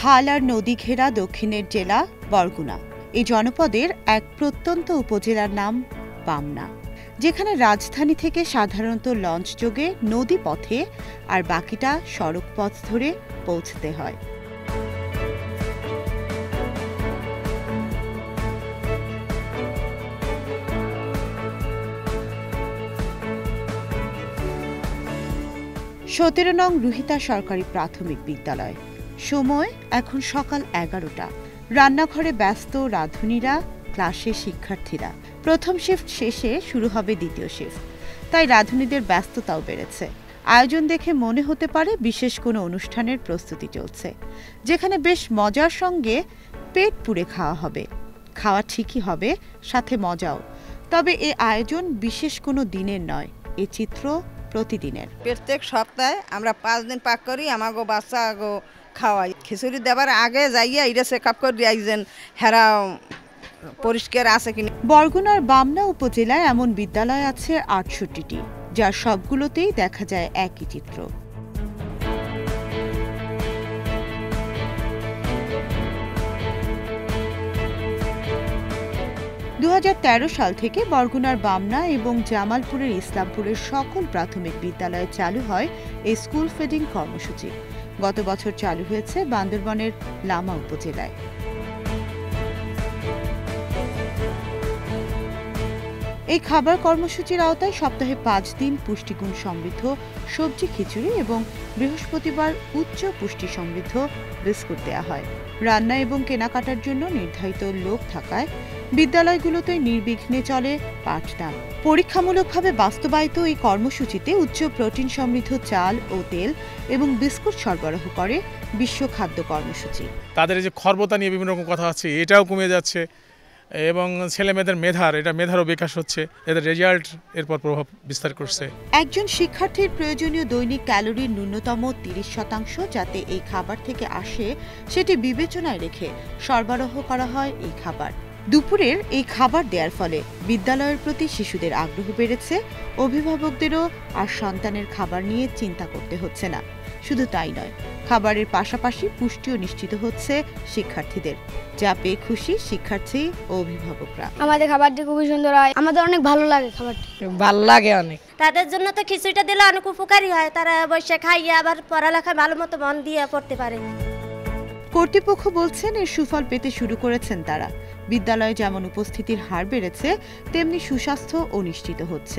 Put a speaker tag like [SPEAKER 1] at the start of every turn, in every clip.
[SPEAKER 1] খাল আর নদী ঘেরা দক্ষিণের জেলা বরগুনা। এই জনপদের এক প্রত্যন্ত উপজেলার নাম বামনা, যেখানে রাজধানী থেকে সাধারণত লঞ্চ যোগে নদী পথে আর বাকিটা সড়ক পথ ধরে পৌঁছতে হয়। সতেরো নং রুহিতা সরকারি প্রাথমিক বিদ্যালয়। সময় এখন সকাল 11টা। রান্নাঘরে ব্যস্ত রাঁধুনিরা, ক্লাসে শিক্ষার্থীরা। প্রথম শিফট শেষে শুরু হবে দ্বিতীয় শিফট, তাই রাঁধুনিদের ব্যস্ততাও বেড়েছে। আয়োজন দেখে মনে হতে পারে বিশেষ কোনো অনুষ্ঠানের প্রস্তুতি চলছে, যেখানে বেশ মজার সঙ্গে পেট পুড়ে খাওয়া হবে। খাওয়া ঠিকই হবে, সাথে মজাও। তবে এ আয়োজন বিশেষ কোনো দিনের নয়, এ চিত্র প্রতিদিনের।
[SPEAKER 2] প্রত্যেক সপ্তাহে আমরা 5 দিন পাক করি, আমাগো বাচ্চা খাওয়াই। খিচুড়ি দেবার আগে যাইয়া এটা চেক আপ করে আইছেন হেরা পরিষ্কার আছে কিনা।
[SPEAKER 1] বরগুনার বামনা উপজেলায় এমন বিদ্যালয় আছে 68টি, যার সবগুলোতেই দেখা যায় একই চিত্র। দু সাল থেকে বরগুনার বামনা এবং জামালপুরের ইসলামপুরের সকল প্রাথমিক বিদ্যালয়ে চালু হয় এই স্কুল ফিডিং কর্মসূচি। গত বছর চালু হয়েছে বান্দরবানের লামা উপজেলায়। এই খাবার কর্মসূচির আওতায় সপ্তাহে 5 দিন পুষ্টিগুণ সমৃদ্ধ সবজি খিচুড়ি এবং বৃহস্পতিবার উচ্চ পুষ্টি সমৃদ্ধ বিস্কুট দেওয়া হয়। রান্না এবং কেনাকাটার জন্য নির্ধারিত লোক থাকায় বিদ্যালয়গুলোতে নির্বিঘ্নে চলে পাঠদান। পরীক্ষামূলকভাবে বাস্তবায়িত এই কর্মসূচিতে উচ্চ প্রোটিন সমৃদ্ধ চাল ও তেল এবং বিস্কুট সরবরাহ করে বিশ্ব খাদ্য কর্মসূচি।
[SPEAKER 3] তাদের যে খর্বতা নিয়ে বিভিন্ন রকম কথা আছে, এটাও কমে যাচ্ছে এবং ছেলেমেয়েদের মেধারও বিকাশ হচ্ছে। এদের রেজাল্ট এরপর প্রভাব বিস্তার করছে।
[SPEAKER 1] একজন শিক্ষার্থীর প্রয়োজনীয় দৈনিক ক্যালোরির ন্যূনতম 30% যাতে এই খাবার থেকে আসে, সেটি বিবেচনায় রেখে সরবরাহ করা হয় এই খাবার। দুপুরের এই খাবার দেওয়ার ফলে বিদ্যালয়ের প্রতি শিশুদের আগ্রহ বেড়েছে। অভিভাবকদেরও আর সন্তানের খাবার নিয়ে চিন্তা করতে হচ্ছে না। শুধু তাই নয়, খাবারের পাশাপাশি পুষ্টিও নিশ্চিত হচ্ছে শিক্ষার্থীদের, যা পেয়ে খুশি শিক্ষার্থী ও অভিভাবকরা।
[SPEAKER 4] আমাদের খাবারটি খুবই সুন্দর হয়, আমাদের অনেক ভালো লাগে খাবারটি।
[SPEAKER 5] ভালো লাগে অনেক।
[SPEAKER 6] তাদের জন্য তো খিচুড়িটা দিলে অনেক উপকারী হয়, তারা বসে খাইয়ে আবার পড়ালেখায় ভালো মতো মন দিয়ে পড়তে পারে।
[SPEAKER 1] কর্তৃপক্ষ বলছেন এর সুফল পেতে শুরু করেছেন তারা। বিদ্যালয়ে যেমন উপস্থিতির হার বেড়েছে, তেমনি সুস্বাস্থ্য ও নিশ্চিত হচ্ছে।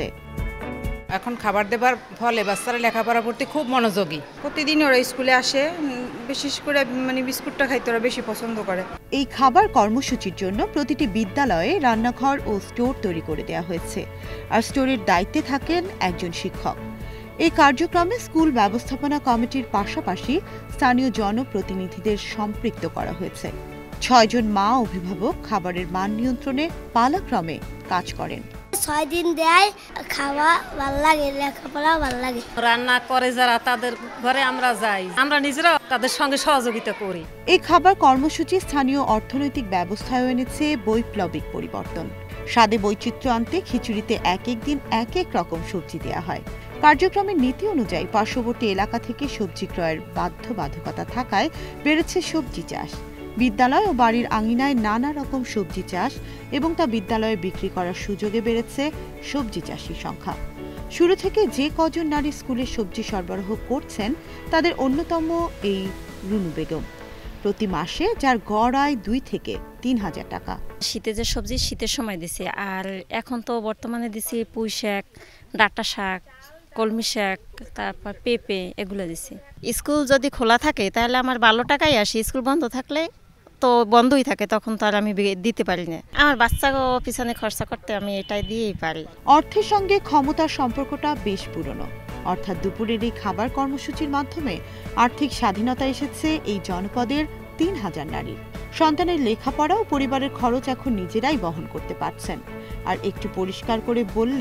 [SPEAKER 5] এখন খাবার দেবার ফলে বাচ্চারা লেখাপড়ার প্রতি খুব মনোযোগী।
[SPEAKER 2] প্রতিদিন ওরা স্কুলে আসে, বিশেষ করে বিস্কুটটা খাইতে ওরা বেশি পছন্দ করে।
[SPEAKER 1] এই খাবার কর্মসূচির জন্য প্রতিটি বিদ্যালয়ে রান্নাঘর ও স্টোর তৈরি করে দেওয়া হয়েছে, আর স্টোরের দায়িত্বে থাকেন একজন শিক্ষক। এই কার্যক্রমে স্কুল ব্যবস্থাপনা কমিটির পাশাপাশি স্থানীয় জনপ্রতিনিধিদের সম্পৃক্ত করা হয়েছে। 6 জন মা অভিভাবক খাবারের মান নিয়ন্ত্রণে পালাক্রমে কাজ করেন।
[SPEAKER 4] 6 দিন দেয়, খাওয়া ভালো লাগে, লেখাপড়া ভালো লাগে।
[SPEAKER 7] রান্না করে যারা, তাদের ঘরে আমরা যাই, আমরা নিজেরা তাদের সঙ্গে সহযোগিতা করি।
[SPEAKER 1] এই খাবার কর্মসূচি স্থানীয় অর্থনৈতিক ব্যবস্থায় এনেছে বৈপ্লবিক পরিবর্তন। স্বাদে বৈচিত্র্য আনতে খিচুড়িতে এক দিন এক রকম সবজি দেওয়া হয়। কার্যক্রমের নীতি অনুযায়ী পার্শ্ববর্তী এলাকা থেকে সবজি ক্রয়ের বাধ্যবাধকতা থাকায় বেড়েছে সবজি চাষ। বিদ্যালয় ও বাড়ির আঙিনায় নানা রকম সবজি চাষ এবং তা বিদ্যালয়ে বিক্রি করার সুযোগে বেড়েছে সবজি চাষির সংখ্যা। শুরু থেকে যে কজন নারী স্কুলে সবজি সরবরাহ করছেন, তাদের অন্যতম এই রুনু বেগম। প্রতি মাসে যার গড় আয় 2 থেকে 3 হাজার টাকা।
[SPEAKER 7] শীতে যে সবজি শীতের সময় দিছি, আর এখন তো বর্তমানে দিছি পুঁই শাক, ডাঁটা শাক, কলমি শাক, তারপর পেঁপে, এগুলো দিছি। স্কুল যদি খোলা থাকে তাহলে আমার 12 টাকায় আসি, স্কুল বন্ধ থাকলে তো বন্ধই থাকে, তখন তো আর আমি দিতে পারি না। আমার বাচ্চাকে পিছনে খরচা করতে আমি এটাই দিয়েই পারি।
[SPEAKER 1] অর্থের সঙ্গে ক্ষমতার সম্পর্কটা বেশ পুরনো। অর্থাৎ দুপুরের এই খাবার কর্মসূচির মাধ্যমে আর্থিক স্বাধীনতা এসেছে এই জনপদের 3000 নারী। সন্তানের লেখাপড়া ও পরিবারের খরচ এখন নিজেরাই বহন করতে পারছেন। আর একটু পরিষ্কার করে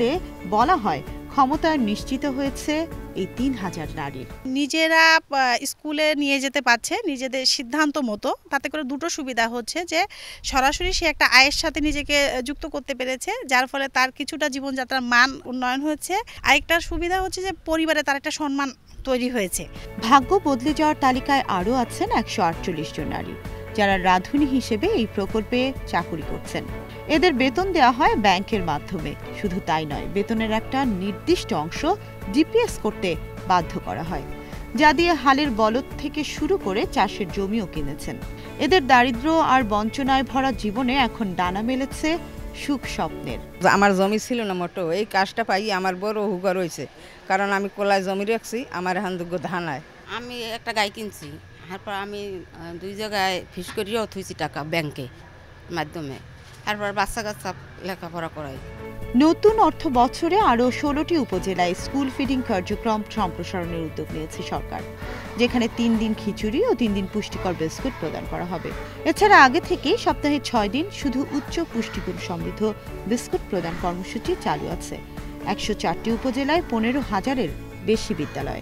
[SPEAKER 1] বলা হয়, ক্ষমতায় নিশ্চিত হয়েছে এই 3000 নারীর।
[SPEAKER 8] নিজেরা স্কুলে নিয়ে যেতে পারছে নিজেদের সিদ্ধান্ত মতো। তাতে করে দুটো সুবিধা হচ্ছে, যে সরাসরি সে একটা আয়ের সাথে নিজেকে যুক্ত করতে পেরেছে, যার ফলে তার কিছুটা জীবনযাত্রার মান উন্নয়ন হয়েছে। আরেকটা সুবিধা হচ্ছে যে পরিবারে তার একটা সম্মান তৈরি হয়েছে।
[SPEAKER 1] ভাগ্য বদলে যাওয়ার তালিকায় আরও আছেন 148 জন নারী, যারা রাঁধুনি হিসেবে এই প্রকল্পে চাকুরি করছেন। এদের বেতন দেওয়া হয় ব্যাংকের মাধ্যমে। শুধু তাই নয়, বেতনের একটা নির্দিষ্ট অংশ ডিপিএস করতে বাধ্য করা হয়, যা দিয়ে হালের বলদ থেকে শুরু করে চাষের জমিও কিনেছেন। এদের দারিদ্র্য আর বঞ্চনায় ভরা জীবনে এখন ডানা মেলেছে সুখ স্বপ্নের।
[SPEAKER 2] আমার জমি ছিল না মোটো, এই কাজটা পাই আমার বড় হুগা রয়েছে, কারণ আমি কোলায় জমি রাখছি, আমার এখন দুগো ধান হয়।
[SPEAKER 9] আমি একটা গাই কিনছি, তারপর আমি 2 জায়গায় ফিস করিও থুইছি টাকা ব্যাংকে মাধ্যমে, তারপর বাচ্চা কাচ্চা লেখাপড়া করাই।
[SPEAKER 1] নতুন অর্থ বছরে আরও 16টি উপজেলায় স্কুল ফিডিং কার্যক্রম সম্প্রসারণের উদ্যোগ নিয়েছে সরকার, যেখানে 3 দিন খিচুড়ি ও 3 দিন পুষ্টিকর বিস্কুট প্রদান করা হবে। এছাড়া আগে থেকেই সপ্তাহে 6 দিন শুধু উচ্চ পুষ্টিগুণ সমৃদ্ধ বিস্কুট প্রদান কর্মসূচি চালু আছে 104টি উপজেলায় 15,000-এর বেশি বিদ্যালয়ে।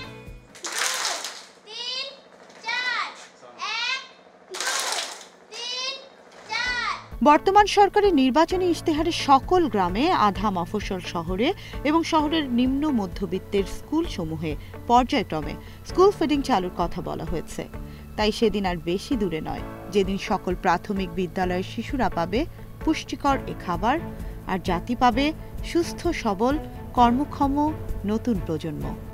[SPEAKER 1] বর্তমান সরকারের নির্বাচনী ইশতেহারে সকল গ্রামে, আধা মফস্বল শহরে এবং শহরের নিম্ন মধ্যবিত্তের স্কুলসমূহে পর্যায়ক্রমে স্কুল ফিডিং চালুর কথা বলা হয়েছে। তাই সেদিন আর বেশি দূরে নয় যেদিন সকল প্রাথমিক বিদ্যালয়ের শিশুরা পাবে পুষ্টিকর এ খাবার, আর জাতি পাবে সুস্থ সবল কর্মক্ষম নতুন প্রজন্ম।